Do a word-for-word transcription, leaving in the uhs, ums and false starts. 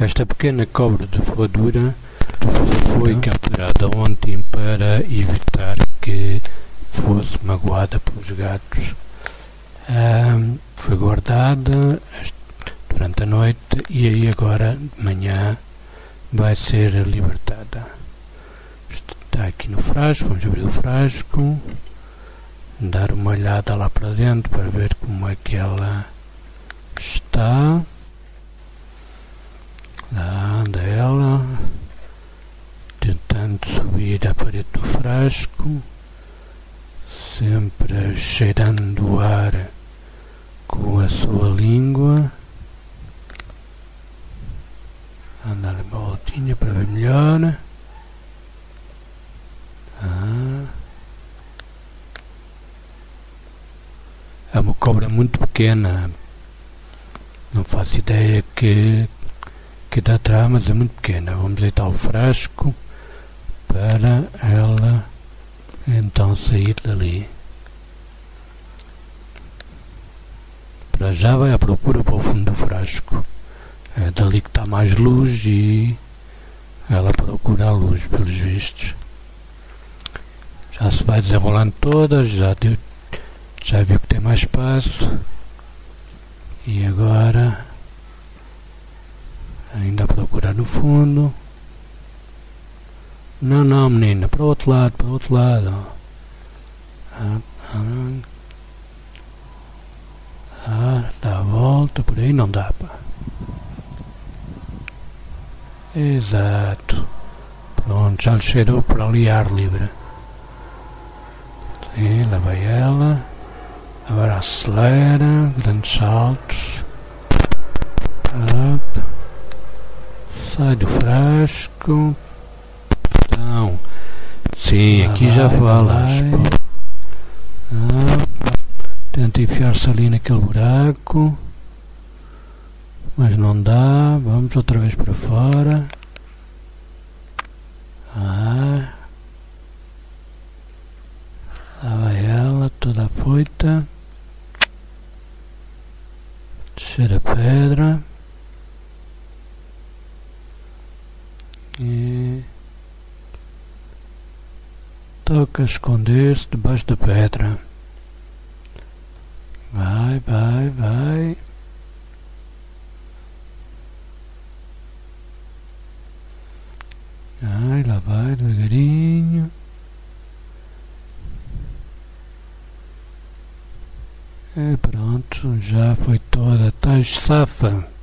Esta pequena cobra de voadura foi capturada ontem para evitar que fosse magoada pelos gatos. Um, foi guardada durante a noite e aí agora de manhã vai ser libertada. Está aqui no frasco, vamos abrir o frasco, dar uma olhada lá para dentro para ver como é que ela está. Lá anda ela, tentando subir a parede do frasco, sempre cheirando o ar com a sua língua. Andar a voltinha para ver melhor. Ah. É uma cobra muito pequena. Não faço ideia que que dá atrás, mas é muito pequena. Vamos deitar o frasco para ela então sair dali. Para já vai à procura para o fundo do frasco. É dali que está mais luz e ela procura a luz, pelos vistos. Já se vai desenrolando toda, já, deu, já viu que tem mais espaço. E agora ainda a procurar no fundo. Não, não, menina, para o outro lado, para o outro lado. Ah, ah, ah, dá a volta, por aí não dá, pá. Exato. Pronto, já lhe cheirou por ali ar livre. Sim, lá vai ela. Agora acelera, grandes saltos. Up. Sai do frasco. Então, sim, lá aqui vai, já falas. Ah, tenta enfiar-se ali naquele buraco, mas não dá. Vamos outra vez para fora. Ah, lá vai ela, toda afoita. Descer a pedra. E toca esconder-se debaixo da pedra. Vai, vai, vai. Ai, lá vai, devagarinho. E pronto, já foi toda. Estás safa.